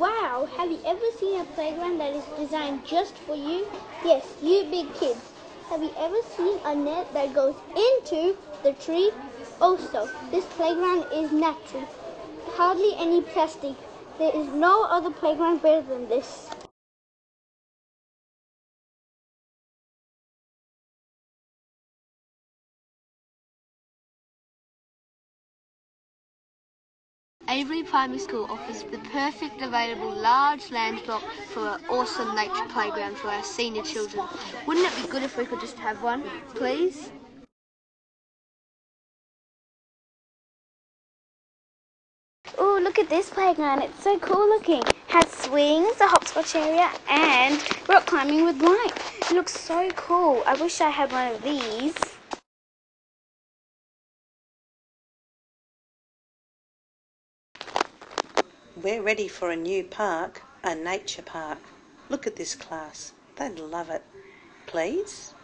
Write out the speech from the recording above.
Wow, have you ever seen a playground that is designed just for you? Yes, you big kids. Have you ever seen a net that goes into the tree? Also, this playground is natural. Hardly any plastic. There is no other playground better than this. Avery Primary School offers the perfect available large land block for an awesome nature playground for our senior children. Wouldn't it be good if we could just have one, please? Oh, look at this playground. It's so cool looking. Has swings, a hopscotch area, and rock climbing with light. It looks so cool. I wish I had one of these. We're ready for a new park, a nature park. Look at this class. They'd love it. Please?